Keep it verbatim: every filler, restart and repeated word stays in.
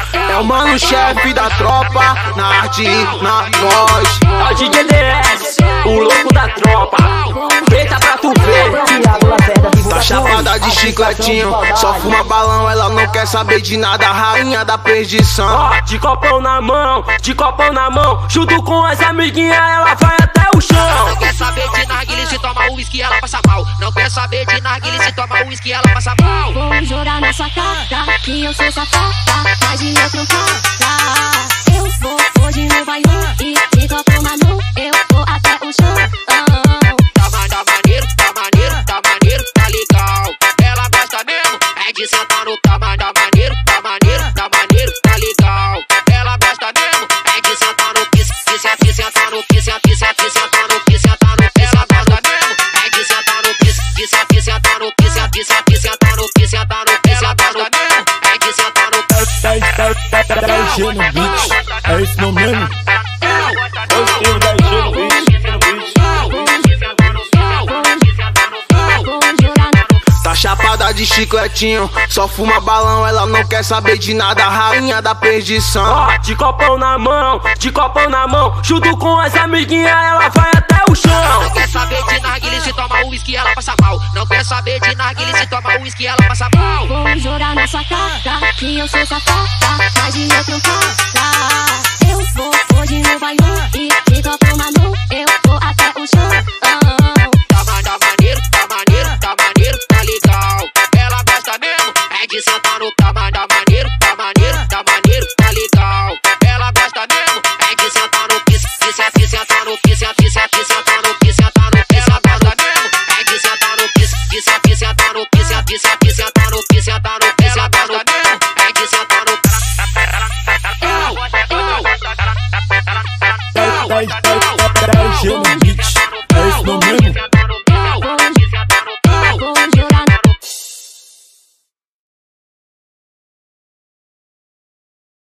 É o mano chefe da tropa, na arte e na voz. É o D J D S, o louco da tropa. Feita pra tu ver. Tá chapada de chicletinho, só fuma balão, ela não quer saber de nada, rainha da perdição. Ó, de copão na mão, de copão na mão, junto com as amiguinhas, ela vai até o chão. Não quer saber de narguile, se toma uísque, ela passa mal. Não quer saber de narguile, se toma uísque, ela passa mal. Vou jogar na sua cara que eu sou safada, mas de outro cara. Eu vou hoje no bailão e de copo na mão eu vou até o chão. Tá, tá maneiro, tá maneiro, tá maneiro, tá legal. Ela gosta mesmo, é de sentar no tá, tá maneiro, tá maneiro, tá maneiro, tá legal. Ela gosta mesmo, é de sentar no que se senta, sentar no que senta, senta, sentar no que sentar no que. Ela gosta mesmo, é de sentar no que se senta, sentar no que senta, senta, sentar no que sentar no que. Ela gosta mesmo, é de sentar no que. dez G no beat, é esse não mesmo? Hoje tem o dez G no beat. Tá chapada de chicletinho, só fuma balão, ela não quer saber de nada, rainha da perdição. Ó, de copão na mão, de copão na mão, junto com as amiguinhas, ela vai até o chão. Não quer saber de narguile, se toma uísque, ela passa mal. Não quer saber de narguile, se toma uísque, ela passa mal. Vou jogar na sua cara que eu sou safada, mas de outro cara. Eu vou hoje no bailão e de copo na mão eu vou até o chão. Tá, tá maneiro, tá maneiro, tá maneiro, tá legal. Ela gosta mesmo, é de sentar no tá, tá maneiro, tá maneiro, tá maneiro, tá legal. Ela gosta mesmo, é de sentar no que se senta, sentar no que senta, senta, sentar no que sentar no que. Ela gosta mesmo, é de sentar no que se senta, sentar no que senta, senta, sentar no que sentar no que. Ela gosta mesmo, é de sentar no. dez